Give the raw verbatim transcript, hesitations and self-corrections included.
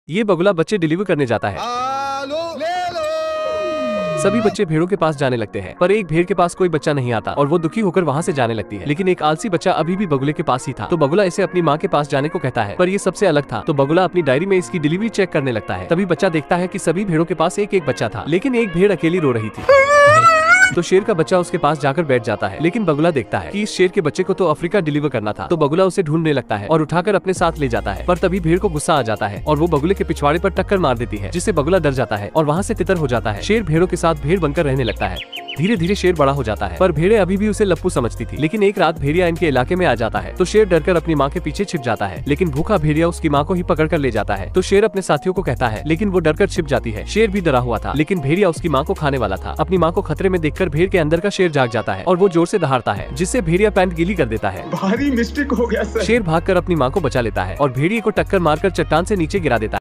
ये बगुला बच्चे डिलीवर करने जाता है। सभी बच्चे भेड़ों के पास जाने लगते हैं, पर एक भेड़ के पास कोई बच्चा नहीं आता और वो दुखी होकर वहाँ से जाने लगती है। लेकिन एक आलसी बच्चा अभी भी बगुले के पास ही था, तो बगुला इसे अपनी माँ के पास जाने को कहता है, पर ये सबसे अलग था। तो बगुला अपनी डायरी में इसकी डिलीवरी चेक करने लगता है। तभी बच्चा देखता है कि सभी भेड़ों के पास एक एक बच्चा था, लेकिन एक भेड़ अकेली रो रही थी। तो शेर का बच्चा उसके पास जाकर बैठ जाता है, लेकिन बगुला देखता है कि इस शेर के बच्चे को तो अफ्रीका डिलीवर करना था। तो बगुला उसे ढूंढने लगता है और उठाकर अपने साथ ले जाता है। पर तभी भेड़ को गुस्सा आ जाता है और वो बगुले के पिछवाड़े पर टक्कर मार देती है, जिससे बगुला डर जाता है और वहाँ से तितर हो जाता है। शेर भेड़ों के साथ भेड़ बनकर रहने लगता है। धीरे धीरे शेर बड़ा हो जाता है, पर भेड़ें अभी भी उसे लप्पू समझती थी। लेकिन एक रात भेड़िया इनके इलाके में आ जाता है, तो शेर डरकर अपनी माँ के पीछे छिप जाता है। लेकिन भूखा भेड़िया उसकी माँ को ही पकड़ कर ले जाता है। तो शेर अपने साथियों को कहता है, लेकिन वो डरकर छिप जाती है। शेर भी डरा हुआ था, लेकिन भेड़िया उसकी माँ को खाने वाला था। अपनी माँ को खतरे में देखकर भेड़ के अंदर का शेर जाग जाता है और वो जोर से दहाड़ता है, जिससे भेड़िया पैंट गीली कर देता है। भारी मिस्टेक हो गया सर। शेर भागकर अपनी माँ को बचा लेता है और भेड़िए को टक्कर मारकर चट्टान से नीचे गिरा देता है।